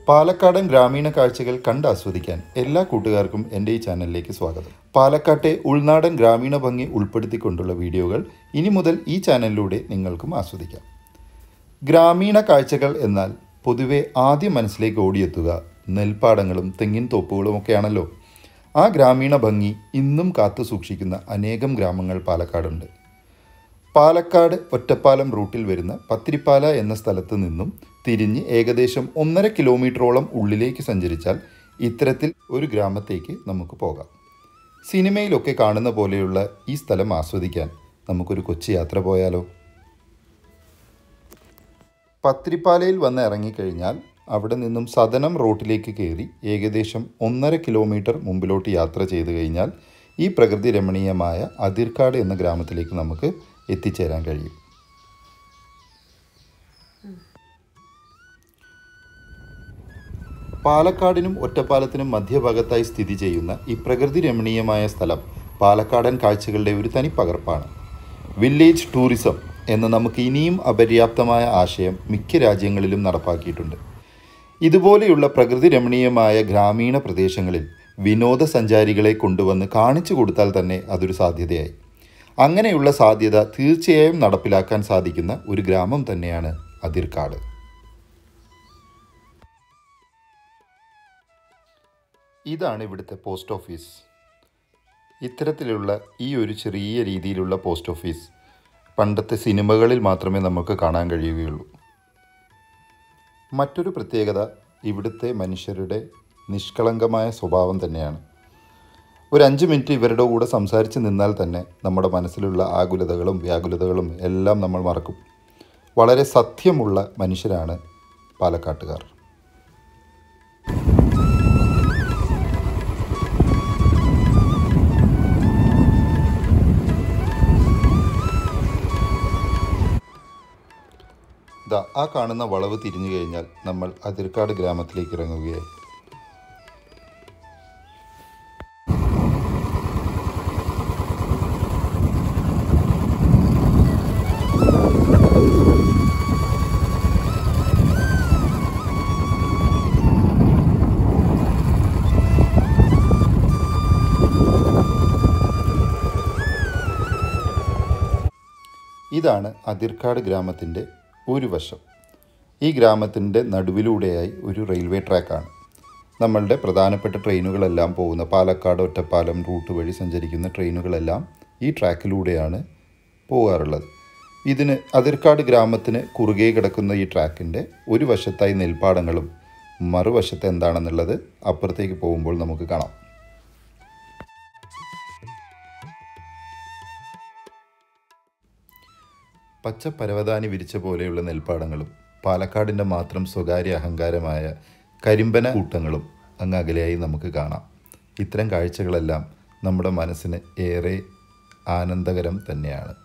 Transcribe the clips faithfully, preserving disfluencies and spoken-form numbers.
പാലക്കാടൻ ഗ്രാമീണ കാഴ്ചകൾ കണ്ടാസ്വദിക്കാൻ എല്ലാ കൂട്ടുകാർക്കും എൻ്റെ ഈ ചാനലിലേക്ക് സ്വാഗതം. പാലക്കാട്ടെ ഉൾനാടൻ ഗ്രാമീണ ഭംഗി ഉൾപ്പെടുത്തിക്കൊണ്ടുള്ള വീഡിയോകൾ ഇനി മുതൽ ഈ ചാനലിലൂടെ നിങ്ങൾക്കും ആസ്വദിക്കാം. ഗ്രാമീണ കാഴ്ചകൾ എന്നാൽ പൊതുവെ ആദ്യം മനസ്സിലേക്ക് ഓടിയെത്തുക നെൽപ്പാടങ്ങളും തെങ്ങിൻ തോപ്പുകളും ഒക്കെയാണല്ലോ. ആ ഗ്രാമീണ ഭംഗി ഇന്നും കാത്തു സൂക്ഷിക്കുന്ന അനേകം ഗ്രാമങ്ങൾ പാലക്കാടുണ്ട്. പാലക്കാട് ഒറ്റപ്പാലം റൂട്ടിൽ വരുന്ന പത്തിരിപ്പാല എന്ന സ്ഥലത്ത് നിന്നും തിരിഞ്ഞ് ഏകദേശം ഒന്നര കിലോമീറ്ററോളം ഉള്ളിലേക്ക് സഞ്ചരിച്ചാൽ ഇത്തരത്തിൽ ഒരു ഗ്രാമത്തേക്ക് നമുക്ക് പോകാം. സിനിമയിലൊക്കെ കാണുന്ന പോലെയുള്ള ഈ സ്ഥലം ആസ്വദിക്കാൻ നമുക്കൊരു കൊച്ചു യാത്ര പോയാലോ? പത്തിരിപ്പാലയിൽ വന്ന് ഇറങ്ങിക്കഴിഞ്ഞാൽ അവിടെ നിന്നും സദനം റോട്ടിലേക്ക് കയറി ഏകദേശം ഒന്നര കിലോമീറ്റർ മുമ്പിലോട്ട് യാത്ര ചെയ്തു കഴിഞ്ഞാൽ ഈ പ്രകൃതി രമണീയമായ അതിർക്കാട് എന്ന ഗ്രാമത്തിലേക്ക് നമുക്ക് എത്തിച്ചേരാൻ കഴിയും. പാലക്കാടിനും ഒറ്റപ്പാലത്തിനും മധ്യഭാഗത്തായി സ്ഥിതി ചെയ്യുന്ന ഈ പ്രകൃതി രമണീയമായ സ്ഥലം പാലക്കാടൻ കാഴ്ചകളുടെ ഒരു തനിപ്പകർപ്പാണ്. വില്ലേജ് ടൂറിസം എന്ന നമുക്ക് ഇനിയും അപര്യാപ്തമായ ആശയം മിക്ക രാജ്യങ്ങളിലും നടപ്പാക്കിയിട്ടുണ്ട്. ഇതുപോലെയുള്ള പ്രകൃതി രമണീയമായ ഗ്രാമീണ പ്രദേശങ്ങളിൽ വിനോദസഞ്ചാരികളെ കൊണ്ടുവന്ന് കാണിച്ചു കൊടുത്താൽ തന്നെ അതൊരു സാധ്യതയായി. അങ്ങനെയുള്ള സാധ്യത തീർച്ചയായും നടപ്പിലാക്കാൻ സാധിക്കുന്ന ഒരു ഗ്രാമം തന്നെയാണ് അതിർക്കാട്. ഇതാണ് ഇവിടുത്തെ പോസ്റ്റ് ഓഫീസ്. ഇത്തരത്തിലുള്ള ഈ ഒരു ചെറിയ രീതിയിലുള്ള പോസ്റ്റ് ഓഫീസ് പണ്ടത്തെ സിനിമകളിൽ മാത്രമേ നമുക്ക് കാണാൻ കഴിയുകയുള്ളൂ. മറ്റൊരു പ്രത്യേകത ഇവിടുത്തെ മനുഷ്യരുടെ നിഷ്കളങ്കമായ സ്വഭാവം തന്നെയാണ്. ഒരു അഞ്ച് മിനിറ്റ് ഇവരുടെ കൂടെ സംസാരിച്ച് നിന്നാൽ തന്നെ നമ്മുടെ മനസ്സിലുള്ള ആകുലതകളും വ്യാകുലതകളും എല്ലാം നമ്മൾ മറക്കും. വളരെ സത്യമുള്ള മനുഷ്യരാണ് പാലക്കാട്ടുകാർ. ദാ ആ കാണുന്ന വളവ് തിരിഞ്ഞു കഴിഞ്ഞാൽ നമ്മൾ അതിർക്കാട് ഗ്രാമത്തിലേക്ക് ഇറങ്ങുകയായി. ഇതാണ് അതിർക്കാട് ഗ്രാമത്തിൻ്റെ ഒരു വശം. ഈ ഗ്രാമത്തിൻ്റെ നടുവിലൂടെയായി ഒരു റെയിൽവേ ട്രാക്കാണ്. നമ്മളുടെ പ്രധാനപ്പെട്ട ട്രെയിനുകളെല്ലാം പോകുന്ന പാലക്കാട് ഒറ്റപ്പാലം റൂട്ട് വഴി സഞ്ചരിക്കുന്ന ട്രെയിനുകളെല്ലാം ഈ ട്രാക്കിലൂടെയാണ് പോകാറുള്ളത്. ഇതിന് അതിർക്കാട് ഗ്രാമത്തിന് കുറുകെ കിടക്കുന്ന ഈ ട്രാക്കിൻ്റെ ഒരു വശത്തായി നെൽപ്പാടങ്ങളും മറുവശത്ത് എന്താണെന്നുള്ളത് അപ്പുറത്തേക്ക് പോകുമ്പോൾ നമുക്ക് കാണാം. പച്ച പരവതാനി വിരിച്ച പോലെയുള്ള നെൽപ്പാടങ്ങളും പാലക്കാടിൻ്റെ മാത്രം സ്വകാര്യ അഹങ്കാരമായ കരിമ്പന കൂട്ടങ്ങളും അങ്ങ് അകലെയായി നമുക്ക് കാണാം. ഇത്തരം കാഴ്ചകളെല്ലാം നമ്മുടെ മനസ്സിന് ഏറെ ആനന്ദകരം തന്നെയാണ്.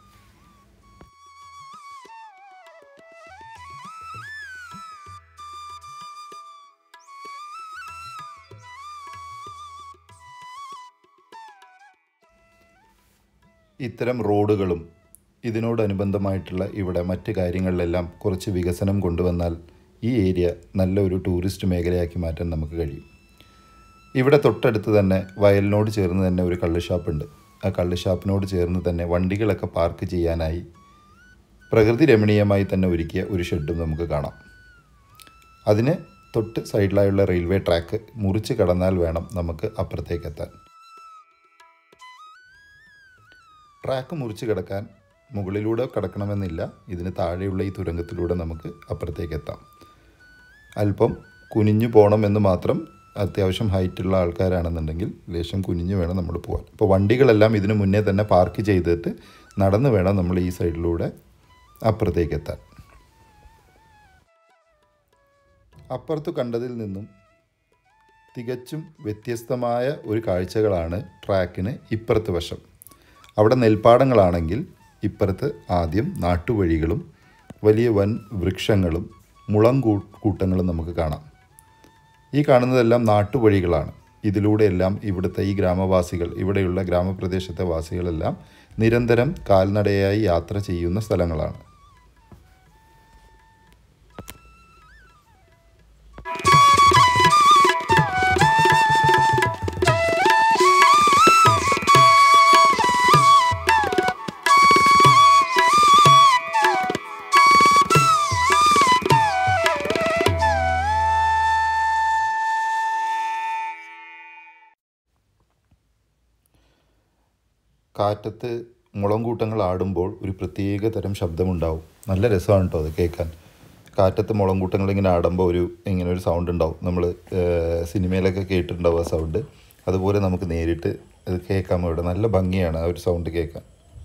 ഇത്തരം റോഡുകളും ഇതിനോടനുബന്ധമായിട്ടുള്ള ഇവിടെ മറ്റ് കാര്യങ്ങളിലെല്ലാം കുറച്ച് വികസനം കൊണ്ടുവന്നാൽ ഈ ഏരിയ നല്ലൊരു ടൂറിസ്റ്റ് മേഖലയാക്കി മാറ്റാൻ നമുക്ക് കഴിയും. ഇവിടെ തൊട്ടടുത്ത് തന്നെ വയലിനോട് ചേർന്ന് തന്നെ ഒരു കള്ള് ഷാപ്പുണ്ട്. ആ കള്ള് ഷാപ്പിനോട് ചേർന്ന് തന്നെ വണ്ടികളൊക്കെ പാർക്ക് ചെയ്യാനായി പ്രകൃതി രമണീയമായി തന്നെ ഒരുക്കിയ ഒരു ഷെഡും നമുക്ക് കാണാം. അതിന് തൊട്ട് സൈഡിലായുള്ള റെയിൽവേ ട്രാക്ക് മുറിച്ച് കടന്നാൽ വേണം നമുക്ക് അപ്പുറത്തേക്ക് എത്താൻ. ട്രാക്ക് മുറിച്ച് കിടക്കാൻ മുകളിലൂടെ കടക്കണമെന്നില്ല. ഇതിന് താഴെയുള്ള ഈ തുരങ്കത്തിലൂടെ നമുക്ക് അപ്പുറത്തേക്ക് എത്താം. അല്പം കുനിഞ്ഞു പോകണമെന്ന് മാത്രം. അത്യാവശ്യം ഹൈറ്റുള്ള ആൾക്കാരാണെന്നുണ്ടെങ്കിൽ ലേശം കുനിഞ്ഞു വേണം നമ്മൾ പോകാൻ. ഇപ്പോൾ വണ്ടികളെല്ലാം ഇതിന് മുന്നേ തന്നെ പാർക്ക് ചെയ്തിട്ട് നടന്ന് വേണം നമ്മൾ ഈ സൈഡിലൂടെ അപ്പുറത്തേക്ക് എത്താൻ. അപ്പുറത്ത് കണ്ടതിൽ നിന്നും തികച്ചും വ്യത്യസ്തമായ ഒരു കാഴ്ചകളാണ് ട്രാക്കിന് ഇപ്പുറത്ത് വശം. അവിടെ നെൽപ്പാടങ്ങളാണെങ്കിൽ ഇപ്പുറത്ത് ആദ്യം നാട്ടുവഴികളും വലിയ വൻ വൃക്ഷങ്ങളും മുളം കൂട്ടങ്ങളും നമുക്ക് കാണാം. ഈ കാണുന്നതെല്ലാം നാട്ടുവഴികളാണ്. ഇതിലൂടെയെല്ലാം ഇവിടുത്തെ ഈ ഗ്രാമവാസികൾ, ഇവിടെയുള്ള ഗ്രാമപ്രദേശത്തെ വാസികളെല്ലാം നിരന്തരം കാൽനടയായി യാത്ര ചെയ്യുന്ന സ്ഥലങ്ങളാണ്. കാറ്റത്ത് മുളം കൂട്ടങ്ങൾ ആടുമ്പോൾ ഒരു പ്രത്യേക തരം ശബ്ദമുണ്ടാവും. നല്ല രസമാണ് കേട്ടോ അത് കേൾക്കാൻ. കാറ്റത്ത് മുളം കൂട്ടങ്ങൾ ഇങ്ങനെ ആടുമ്പോൾ ഒരു ഇങ്ങനെ ഒരു സൗണ്ട് ഉണ്ടാവും. നമ്മൾ സിനിമയിലൊക്കെ കേട്ടിട്ടുണ്ടാവും ആ സൗണ്ട്. അതുപോലെ നമുക്ക് നേരിട്ട് അത് കേൾക്കാൻ ഇവിടെ നല്ല ഭംഗിയാണ് ആ ഒരു സൗണ്ട് കേൾക്കാൻ.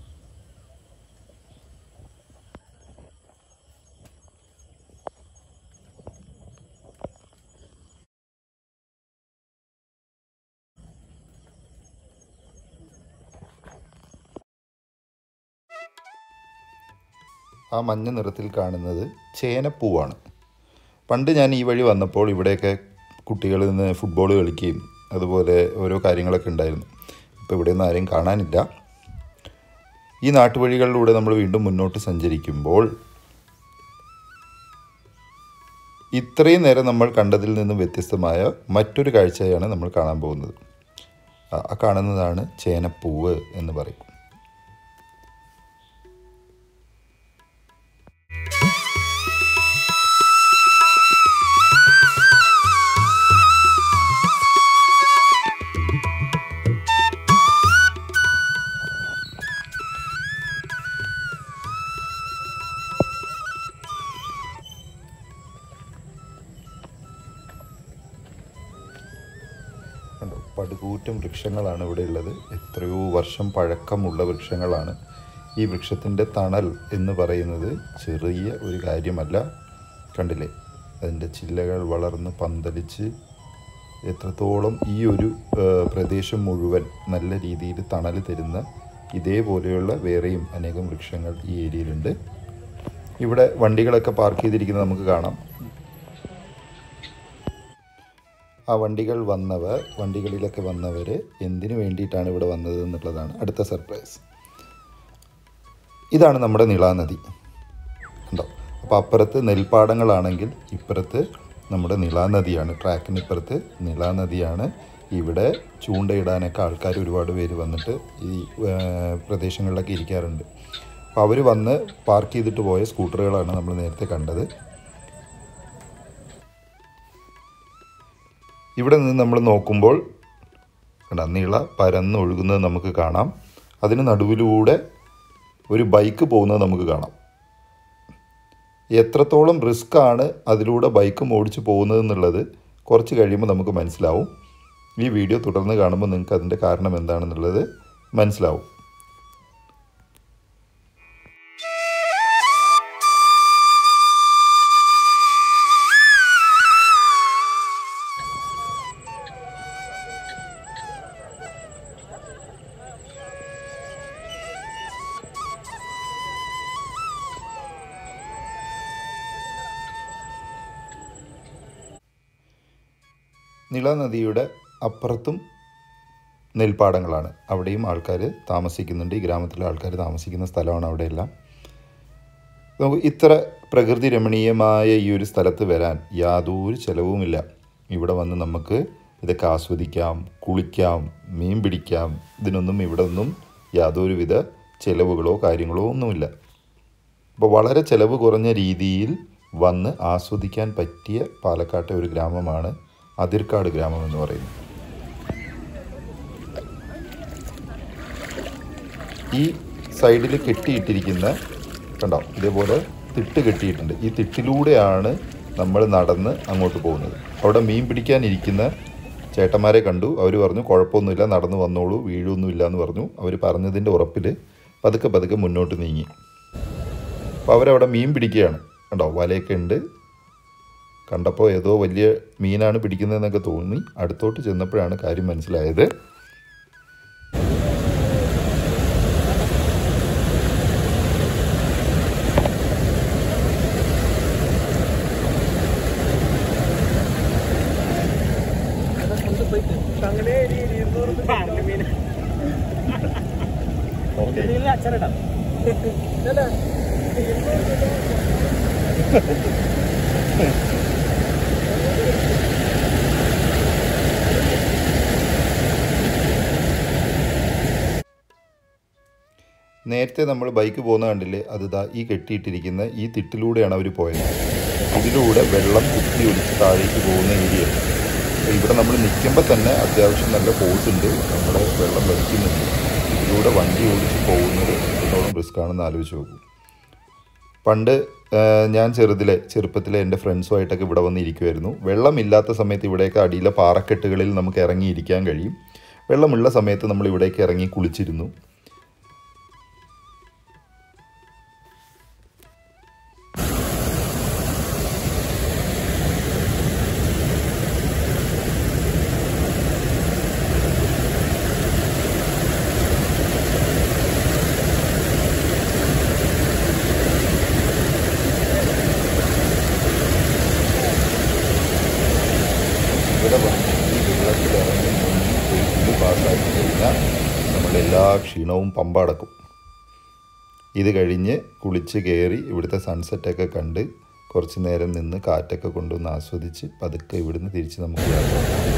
ആ മഞ്ഞ നിറത്തിൽ കാണുന്നത് ചേനപ്പൂവാണ്. പണ്ട് ഞാൻ ഈ വഴി വന്നപ്പോൾ ഇവിടെയൊക്കെ കുട്ടികൾ നിന്ന് ഫുട്ബോൾ കളിക്കുകയും അതുപോലെ ഓരോ കാര്യങ്ങളൊക്കെ ഉണ്ടായിരുന്നു. ഇപ്പോൾ ഇവിടെയൊന്നും ആരെയും കാണാനില്ല. ഈ നാട്ടുവഴികളിലൂടെ നമ്മൾ വീണ്ടും മുന്നോട്ട് സഞ്ചരിക്കുമ്പോൾ ഇത്രയും നേരം നമ്മൾ കണ്ടതിൽ നിന്നും വ്യത്യസ്തമായ മറ്റൊരു കാഴ്ചയാണ് നമ്മൾ കാണാൻ പോകുന്നത്. ആ കാണുന്നതാണ് ചേനപ്പൂവ് എന്ന് പറയും. പടുകൂറ്റം വൃക്ഷങ്ങളാണ് ഇവിടെ ഉള്ളത്. എത്രയോ വർഷം പഴക്കമുള്ള വൃക്ഷങ്ങളാണ്. ഈ വൃക്ഷത്തിൻ്റെ തണൽ എന്ന് പറയുന്നത് ചെറിയ ഒരു കാര്യമല്ല. കണ്ടില്ലേ, അതിൻ്റെ ചില്ലകൾ വളർന്ന് പന്തലിച്ച് എത്രത്തോളം ഈ ഒരു പ്രദേശം മുഴുവൻ നല്ല രീതിയിൽ തണൽ തരുന്ന ഇതേപോലെയുള്ള വേറെയും അനേകം വൃക്ഷങ്ങൾ ഈ ഏരിയയിലുണ്ട്. ഇവിടെ വണ്ടികളൊക്കെ പാർക്ക് ചെയ്തിരിക്കുന്നത് നമുക്ക് കാണാം. ആ വണ്ടികൾ വന്നവർ വണ്ടികളിലൊക്കെ വന്നവർ എന്തിനു വേണ്ടിയിട്ടാണ് ഇവിടെ വന്നത് എന്നുള്ളതാണ് അടുത്ത സർപ്രൈസ്. ഇതാണ് നമ്മുടെ നിളാനദി ഉണ്ടോ. അപ്പോൾ അപ്പുറത്ത് നെൽപ്പാടങ്ങളാണെങ്കിൽ ഇപ്പുറത്ത് നമ്മുടെ നിളാനദിയാണ്. ട്രാക്കിന് ഇപ്പുറത്ത് നിളാനദിയാണ്. ഇവിടെ ചൂണ്ടയിടാനൊക്കെ ആൾക്കാർ ഒരുപാട് പേര് വന്നിട്ട് ഈ പ്രദേശങ്ങളിലൊക്കെ ഇരിക്കാറുണ്ട്. അപ്പോൾ അവർ വന്ന് പാർക്ക് ചെയ്തിട്ട് പോയ സ്കൂട്ടറുകളാണ് നമ്മൾ നേരത്തെ കണ്ടത്. ഇവിടെ നിന്ന് നമ്മൾ നോക്കുമ്പോൾ നിള പരന്നൊഴുകുന്നത് നമുക്ക് കാണാം. അതിന് നടുവിലൂടെ ഒരു ബൈക്ക് പോകുന്നത് നമുക്ക് കാണാം. എത്രത്തോളം റിസ്ക്കാണ് അതിലൂടെ ബൈക്ക് ഓടിച്ച് പോകുന്നത് എന്നുള്ളത് കുറച്ച് കഴിയുമ്പോൾ നമുക്ക് മനസ്സിലാവും. ഈ വീഡിയോ തുടർന്ന് കാണുമ്പോൾ നിങ്ങൾക്ക് അതിൻ്റെ കാരണം എന്താണെന്നുള്ളത് മനസ്സിലാവും. നിളാനദിയുടെ അപ്പുറത്തും നെൽപ്പാടങ്ങളാണ്. അവിടെയും ആൾക്കാർ താമസിക്കുന്നുണ്ട്. ഈ ഗ്രാമത്തിലെ ആൾക്കാർ താമസിക്കുന്ന സ്ഥലമാണ് അവിടെയെല്ലാം. നമുക്ക് ഇത്ര പ്രകൃതി രമണീയമായ ഈ ഒരു സ്ഥലത്ത് വരാൻ യാതൊരു ചിലവുമില്ല. ഇവിടെ വന്ന് നമുക്ക് ഇതൊക്കെ ആസ്വദിക്കാം, കുളിക്കാം, മീൻ പിടിക്കാം. ഇതിനൊന്നും ഇവിടെ ഒന്നും യാതൊരുവിധ ചിലവുകളോ കാര്യങ്ങളോ ഒന്നുമില്ല. അപ്പോൾ വളരെ ചിലവ് കുറഞ്ഞ രീതിയിൽ വന്ന് ആസ്വദിക്കാൻ പറ്റിയ പാലക്കാട്ടെ ഒരു ഗ്രാമമാണ് അതിർക്കാട് ഗ്രാമം എന്ന് പറയുന്നത്. ഈ സൈഡിൽ കെട്ടിയിട്ടിരിക്കുന്ന കണ്ടോ, ഇതേപോലെ തിട്ട് കെട്ടിയിട്ടുണ്ട്. ഈ തിട്ടിലൂടെയാണ് നമ്മൾ നടന്ന് അങ്ങോട്ട് പോകുന്നത്. അവിടെ മീൻ പിടിക്കാനിരിക്കുന്ന ചേട്ടന്മാരെ കണ്ടു. അവർ പറഞ്ഞു കുഴപ്പമൊന്നുമില്ല, നടന്നു വന്നോളൂ, വീഴൊന്നുമില്ല എന്ന് പറഞ്ഞു. അവർ പറഞ്ഞതിൻ്റെ ഉറപ്പിൽ പതുക്കെ പതുക്കെ മുന്നോട്ട് നീങ്ങി. അപ്പോൾ അവരവിടെ മീൻ പിടിക്കുകയാണ്. കണ്ടോ, വലയൊക്കെ ഉണ്ട്. കണ്ടപ്പോൾ ഏതോ വലിയ മീനാണ് പിടിക്കുന്നതെന്നൊക്കെ തോന്നി. അടുത്തോട്ട് ചെന്നപ്പോഴാണ് കാര്യം മനസ്സിലായത്. നേരത്തെ നമ്മൾ ബൈക്ക് പോകുന്ന കണ്ടില്ലേ, അത് ദാ ഈ കെട്ടിയിട്ടിരിക്കുന്ന ഈ തിട്ടിലൂടെയാണ് അവർ പോയത്. ഇതിലൂടെ വെള്ളം കുത്തി ഒലിച്ച് താഴേക്ക് പോകുന്ന ഏരിയ. ഇവിടെ നമ്മൾ നിൽക്കുമ്പോൾ തന്നെ അത്യാവശ്യം നല്ല ഫോഴ്സ് ഉണ്ട്, നമ്മുടെ വെള്ളം വലിക്കുന്നുണ്ട്. ഇതിലൂടെ വണ്ടി ഓടിച്ച് പോകുന്നത് എത്രത്തോളം റിസ്ക് ആണെന്ന് ആലോചിച്ച് നോക്കൂ. പണ്ട് ഞാൻ ചെറുതിലെ ചെറുപ്പത്തിലെ എൻ്റെ ഫ്രണ്ട്സുമായിട്ടൊക്കെ ഇവിടെ വന്നിരിക്കുമായിരുന്നു. വെള്ളമില്ലാത്ത സമയത്ത് ഇവിടെയൊക്കെ അടിയിലെ പാറക്കെട്ടുകളിൽ നമുക്ക് ഇറങ്ങിയിരിക്കാൻ കഴിയും. വെള്ളമുള്ള സമയത്ത് നമ്മൾ ഇവിടേക്ക് ഇറങ്ങി കുളിച്ചിരുന്നു. ഇവിടെ വന്ന് ഈ വെള്ളത്തിലിറങ്ങി മുങ്ങി ഒരു കുളി പാസ്സാക്കി കഴിഞ്ഞാൽ നമ്മുടെ എല്ലാ ക്ഷീണവും പമ്പ അടക്കും. ഇത് കഴിഞ്ഞ് കുളിച്ച് കയറി ഇവിടുത്തെ സൺസെറ്റൊക്കെ കണ്ട് കുറച്ച് നേരം നിന്ന് കാറ്റൊക്കെ കൊണ്ടുവന്ന് ആസ്വദിച്ച് പതുക്കെ ഇവിടുന്ന് തിരിച്ച് നമുക്ക് യാത്ര ചെയ്യാം.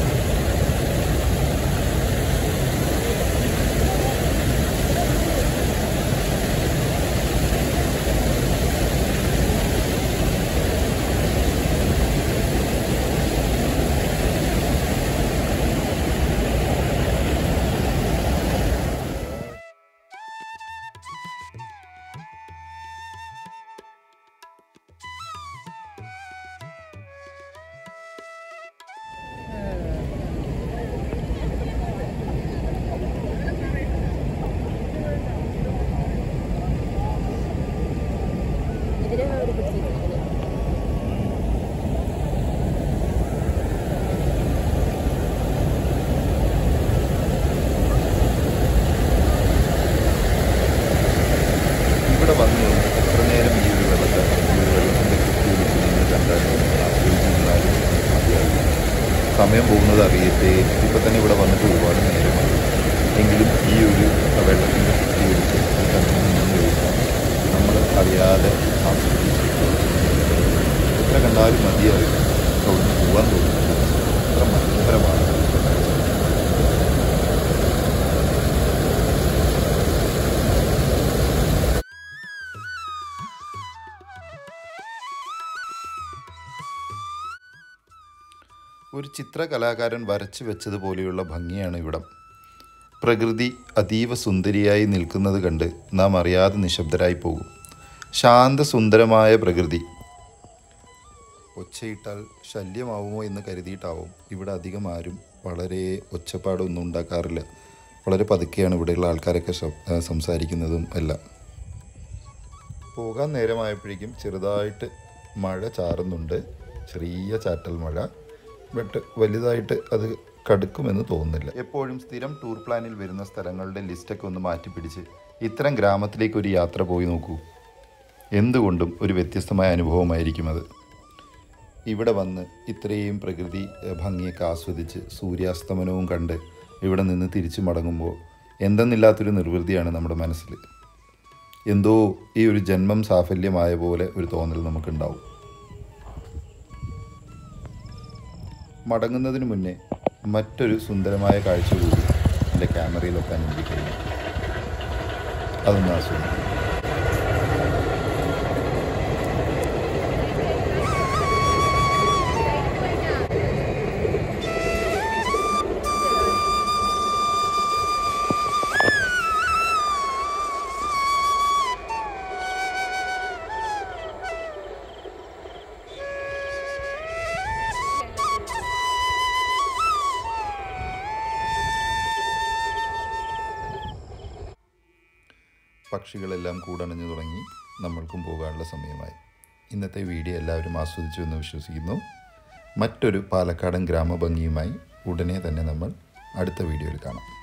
ഇവിടെ വന്ന് എത്ര നേരം ഈ ഒരു വെള്ളത്തെ ഈ ഒരു വെള്ളത്തിൻ്റെ കുത്തിയൊലിച്ച് നിങ്ങൾ കണ്ടാലും ആസ്വദിച്ചിരുന്നാലും മതിയാകും. സമയം പോകുന്നത് അറിയത്തേ. ഇപ്പം തന്നെ ഇവിടെ വന്നിട്ട് ഒരുപാട് നേരമായി. എങ്കിലും ഈ ഒരു വെള്ളത്തിൻ്റെ കുത്തിയൊലിച്ച് കണ്ടു നിന്ന് കഴിഞ്ഞാൽ നമ്മൾ അറിയാതെ ആസ്വദിച്ച് എത്ര കണ്ടാലും മതിയാകും. അവിടുന്ന് പോകാൻ തോന്നുന്നില്ല. അത്ര മനോഹരമാണ്. ഒരു ചിത്രകലാകാരൻ വരച്ചു വെച്ചതുപോലെയുള്ള ഭംഗിയാണ് ഇവിടം. പ്രകൃതി അതീവ സുന്ദരിയായി നിൽക്കുന്നത് കണ്ട് നാം അറിയാതെ നിശബ്ദരായി പോകും. ശാന്തസുന്ദരമായ പ്രകൃതി. ഒച്ചയിട്ടാൽ ശല്യമാവുമോ എന്ന് കരുതിയിട്ടാവും ഇവിടെ അധികം ആരും വളരെ ഒച്ചപ്പാടൊന്നും ഉണ്ടാക്കാറില്ല. വളരെ പതുക്കെയാണ് ഇവിടെയുള്ള ആൾക്കാരൊക്കെ സംസാരിക്കുന്നതും എല്ലാം. പോകാൻ നേരമായപ്പോഴേക്കും ചെറുതായിട്ട് മഴ ചാറുന്നുണ്ട്. ചെറിയ ചാറ്റൽ മഴ. ബട്ട് വലുതായിട്ട് അത് കടുക്കുമെന്ന് തോന്നുന്നില്ല. എപ്പോഴും സ്ഥിരം ടൂർ പ്ലാനിൽ വരുന്ന സ്ഥലങ്ങളുടെ ലിസ്റ്റൊക്കെ ഒന്ന് മാറ്റിപ്പിടിച്ച് ഇത്തരം ഗ്രാമത്തിലേക്ക് ഒരു യാത്ര പോയി നോക്കൂ. എന്തുകൊണ്ടും ഒരു വ്യത്യസ്തമായ അനുഭവമായിരിക്കും അത്. ഇവിടെ വന്ന് ഇത്രയും പ്രകൃതി ഭംഗിയൊക്കെ ആസ്വദിച്ച് സൂര്യാസ്തമനവും കണ്ട് ഇവിടെ നിന്ന് തിരിച്ചു മടങ്ങുമ്പോൾ എന്തെന്നില്ലാത്തൊരു നിർവൃതിയാണ് നമ്മുടെ മനസ്സിൽ. എന്തോ ഈ ഒരു ജന്മം സാഫല്യമായ പോലെ ഒരു തോന്നൽ നമുക്കുണ്ടാവും. മടങ്ങുന്നതിന് മുന്നേ മറ്റൊരു സുന്ദരമായ കാഴ്ച കൂടി എൻ്റെ ക്യാമറയിൽ വെക്കാൻ എനിക്ക് കഴിയും. അതൊന്ന് ആസ്വദിക്കും. പക്ഷികളെല്ലാം കൂടണഞ്ഞു തുടങ്ങി. നമ്മൾക്കും പോകാനുള്ള സമയമായി. ഇന്നത്തെ വീഡിയോ എല്ലാവരും ആസ്വദിച്ചു എന്ന് വിശ്വസിക്കുന്നു. മറ്റൊരു പാലക്കാടൻ ഗ്രാമഭംഗിയുമായി ഉടനെ തന്നെ നമ്മൾ അടുത്ത വീഡിയോയിൽ കാണാം.